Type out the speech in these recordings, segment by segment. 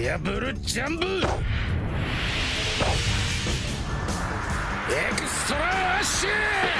破るジャンブエクストラアッシュ。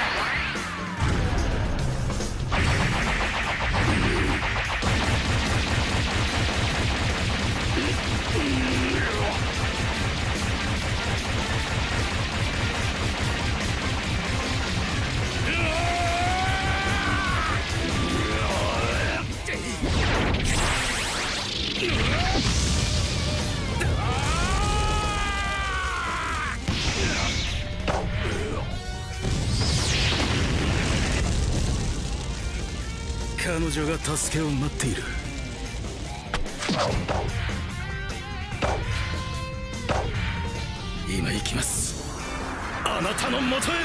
彼女が助けを待っている。今行きます。あなたのもとへ。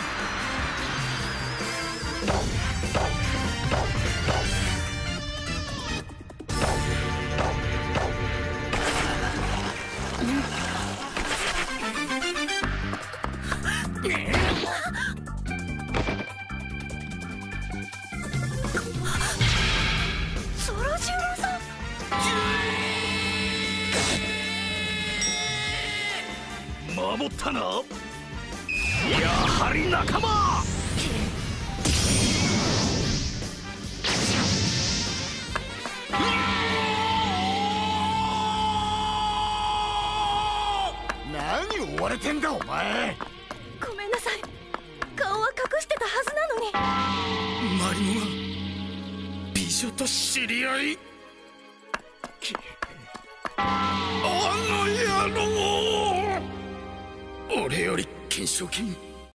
守ったな。やはり仲間。何を追われてんだお前。 ごめんなさい。顔は隠してたはずなのに。 マリモが美女と知り合い。あの野郎。俺より懸賞金